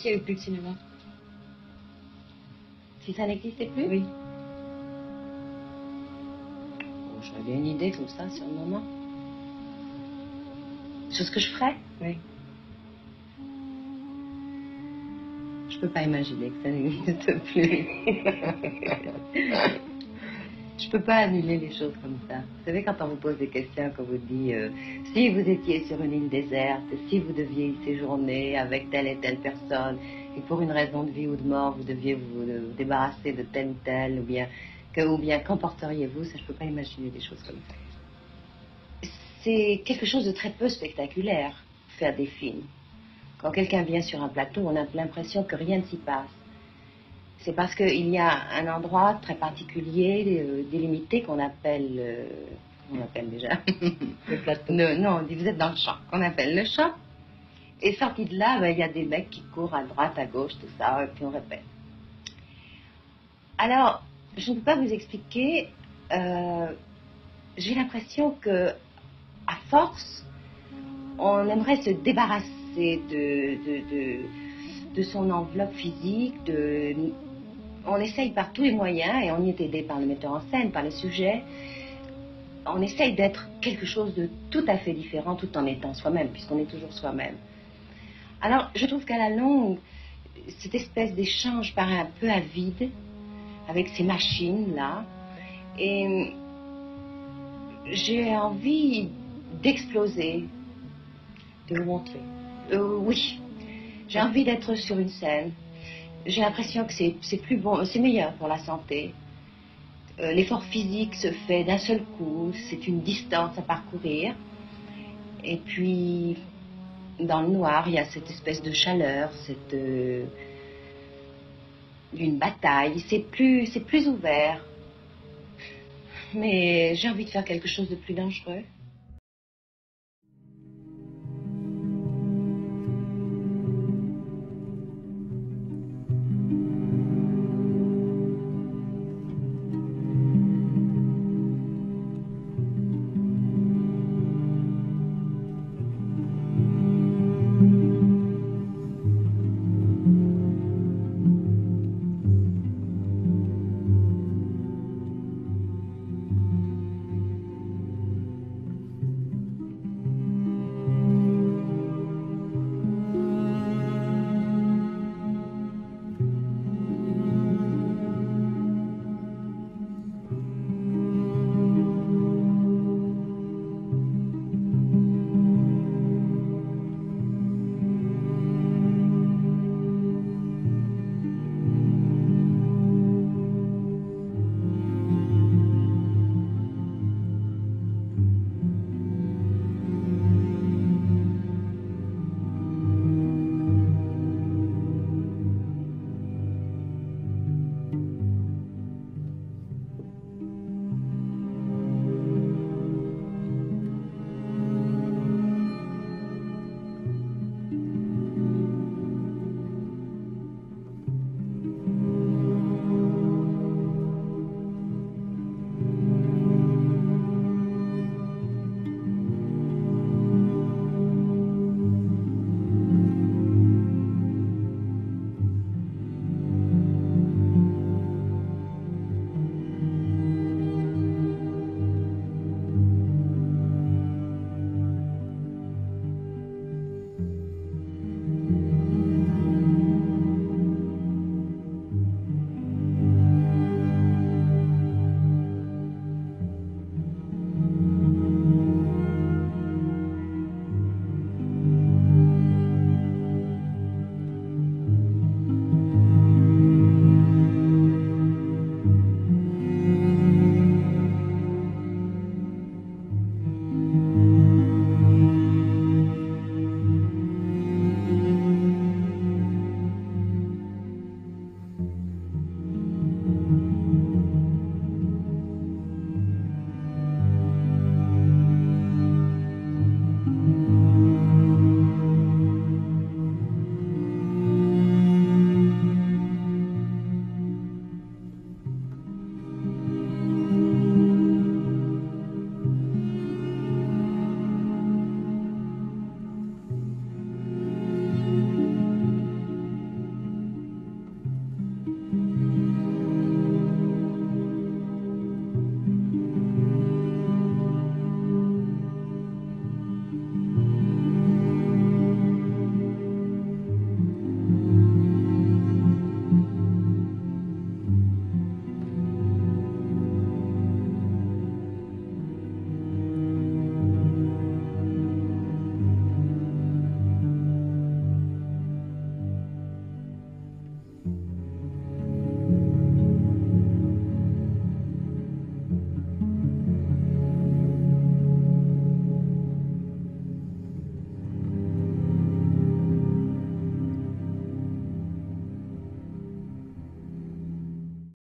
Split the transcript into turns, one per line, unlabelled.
s'il n'y avait plus de cinéma.
Si ça n'existait plus?
Oui.
Bon, j'aurais bien une idée comme ça sur le moment. Sur ce que je ferais?
Oui.
Je peux pas imaginer que ça n'existe plus. Je peux pas annuler les choses comme ça. Vous savez, quand on vous pose des questions, qu'on vous dit si vous étiez sur une île déserte, si vous deviez y séjourner avec telle et telle personne, et pour une raison de vie ou de mort, vous deviez vous débarrasser de tel ou tel, ou bien qu'emporteriez-vous, ça, je peux pas imaginer des choses comme ça. C'est quelque chose de très peu spectaculaire, faire des films. Quand quelqu'un vient sur un plateau, on a l'impression que rien ne s'y passe. C'est parce qu'il y a un endroit très particulier, délimité, qu'on appelle... on appelle déjà...
Le plateau.
Non, on dit vous êtes dans le champ, qu'on appelle le champ. Et sorti de là, il y a des mecs qui courent à droite, à gauche, tout ça, et puis on répète. Alors, je ne peux pas vous expliquer... j'ai l'impression que, à force, on aimerait se débarrasser de son enveloppe physique, on essaye par tous les moyens, et on y est aidé par le metteur en scène, par les sujets, on essaye d'être quelque chose de tout à fait différent tout en étant soi-même, puisqu'on est toujours soi-même. Alors, je trouve qu'à la longue, cette espèce d'échange paraît un peu à vide, avec ces machines-là, et j'ai envie d'exploser,
De vous montrer.
Oui, j'ai envie d'être sur une scène. J'ai l'impression que c'est plus bon, c'est meilleur pour la santé. L'effort physique se fait d'un seul coup, c'est une distance à parcourir. Et puis, dans le noir, il y a cette espèce de chaleur, d'une bataille. C'est plus ouvert. Mais j'ai envie de faire quelque chose de plus dangereux.